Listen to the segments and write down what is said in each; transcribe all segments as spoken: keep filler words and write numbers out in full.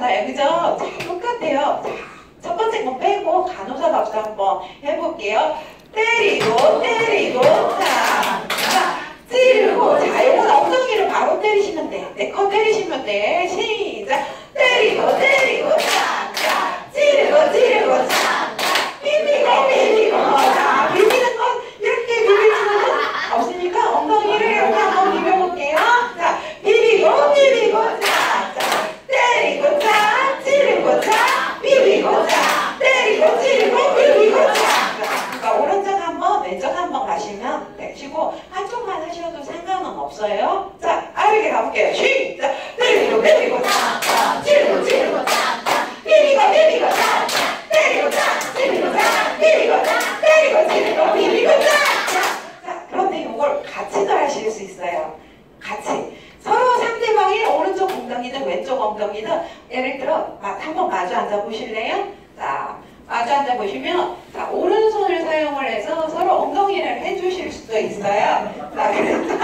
똑같잖아요. 그죠? 자, 똑같아요. 자, 첫 번째 거 빼고 간호사 박수 한번 해볼게요. 때리고, 때리고, 자, 자, 찌르고. 자, 이건 엉덩이를 바로 때리시면 돼. 네, 컷 때리시면 돼. 시작. 때리고, 때리고, 자, 자, 찌르고, 찌르고, 자, 자, 비비고, 비비고. 자, 비비는 건 이렇게 비빌 수는 없으니까 엉덩이를 이렇게 한번 비벼볼게요. 자, 비비고, 비비고, 자, 자, 때리고, 자, 찌르고, 자, 비비고, 자, 때리고, 찌르고, 비비고, 자. 그러니까 오른쪽 한번, 왼쪽 한번 가시면 되시고 한쪽만 하셔도 상관은 없어요. 자, 빠르게 가볼게요. 시작! 때리고, 비비고, 자, 자, 찌르고, 찌르고, 자, 자, 비비고, 비비고, 자, 자, 때리고, 자, 찌르고, 자, 비비고, 자, 때리고, 찌르고, 비비고, 자, 자. 자, 그런데 이걸 같이도 하실 수 있어요. 같이. 서로 상대방이 오른쪽 엉덩이든 왼쪽 엉덩이든 예를 들어 한번 마주 앉아 보실래요? 자, 마주 앉아 보시면 자, 오른손을 사용을 해서 서로 엉덩이를 해주실 수도 있어요. 자, 그래서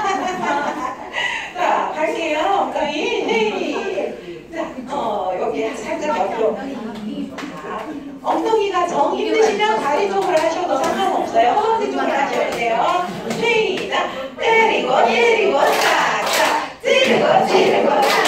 자, 갈게요. 엉덩이. 자, 어, 여기 살짝 옆으로. 자, 엉덩이가 정 힘드시면 다리 쪽으로 하셔도 상관없어요. 허벅지 쪽으로 하셔야 돼요. 시작. 때리고, 때리고, 자, 자, 찌르고, 찌르고, 자.